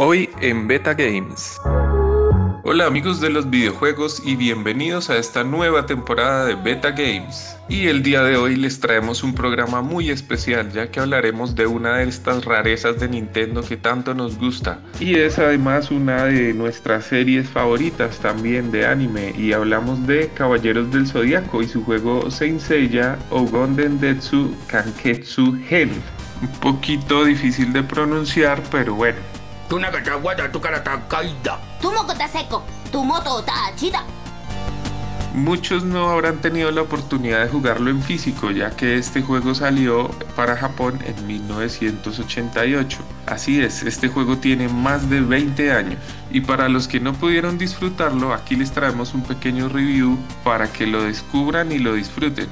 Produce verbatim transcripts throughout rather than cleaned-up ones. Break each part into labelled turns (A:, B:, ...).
A: Hoy en Beta Games. Hola amigos de los videojuegos y bienvenidos a esta nueva temporada de Beta Games. Y el día de hoy les traemos un programa muy especial, ya que hablaremos de una de estas rarezas de Nintendo que tanto nos gusta. Y es además una de nuestras series favoritas también de anime, y hablamos de Caballeros del Zodiaco y su juego Saint Seiya Ougon Densetsu Kanketsu Gen. Un poquito difícil de pronunciar, pero bueno. Muchos no habrán tenido la oportunidad de jugarlo en físico, ya que este juego salió para Japón en mil novecientos ochenta y ocho. Así es, este juego tiene más de veinte años. Y para los que no pudieron disfrutarlo, aquí les traemos un pequeño review para que lo descubran y lo disfruten.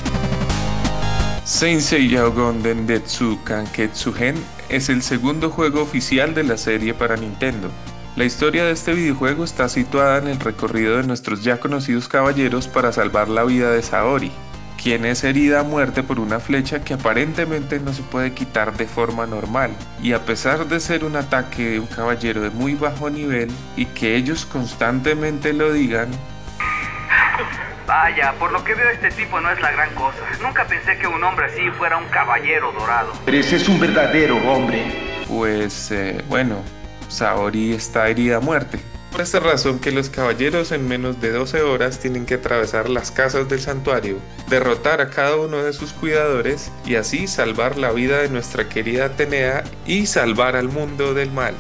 A: Saint Seiya Ougon Densetsu Kanketsu Gen es el segundo juego oficial de la serie para Nintendo. La historia de este videojuego está situada en el recorrido de nuestros ya conocidos caballeros para salvar la vida de Saori, quien es herida a muerte por una flecha que aparentemente no se puede quitar de forma normal, y a pesar de ser un ataque de un caballero de muy bajo nivel y que ellos constantemente lo digan,
B: vaya, por lo que veo este tipo no es la gran cosa. Nunca pensé que un hombre así fuera un caballero dorado.
C: Pero ese es un verdadero hombre.
A: Pues, eh, bueno, Saori está herida a muerte. Por esta razón que los caballeros en menos de doce horas tienen que atravesar las casas del santuario, derrotar a cada uno de sus cuidadores y así salvar la vida de nuestra querida Atenea y salvar al mundo del mal.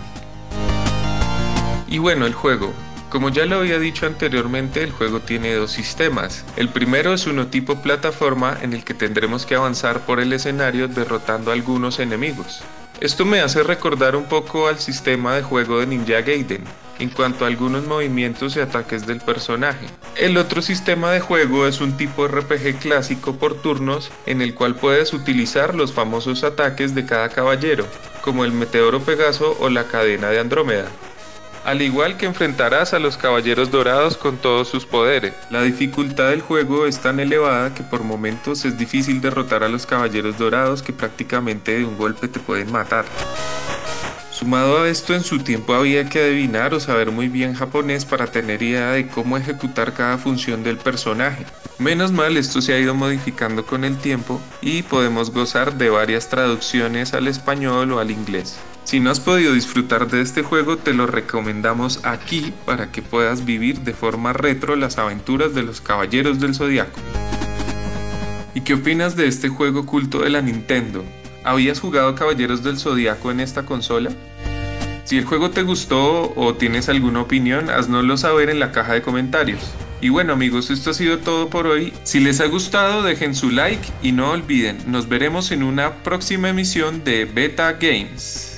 A: Y bueno, el juego. Como ya lo había dicho anteriormente, el juego tiene dos sistemas. El primero es uno tipo plataforma en el que tendremos que avanzar por el escenario derrotando a algunos enemigos. Esto me hace recordar un poco al sistema de juego de Ninja Gaiden, en cuanto a algunos movimientos y ataques del personaje. El otro sistema de juego es un tipo R P G clásico por turnos, en el cual puedes utilizar los famosos ataques de cada caballero, como el Meteoro Pegaso o la Cadena de Andrómeda. Al igual que enfrentarás a los caballeros dorados con todos sus poderes. La dificultad del juego es tan elevada que por momentos es difícil derrotar a los caballeros dorados, que prácticamente de un golpe te pueden matar. Sumado a esto, en su tiempo había que adivinar o saber muy bien japonés para tener idea de cómo ejecutar cada función del personaje. Menos mal, esto se ha ido modificando con el tiempo y podemos gozar de varias traducciones al español o al inglés. Si no has podido disfrutar de este juego, te lo recomendamos aquí para que puedas vivir de forma retro las aventuras de los Caballeros del Zodiaco. ¿Y qué opinas de este juego culto de la Nintendo? ¿Habías jugado Caballeros del Zodiaco en esta consola? Si el juego te gustó o tienes alguna opinión, haznoslo saber en la caja de comentarios. Y bueno amigos, esto ha sido todo por hoy. Si les ha gustado, dejen su like y no olviden, nos veremos en una próxima emisión de Beta Games.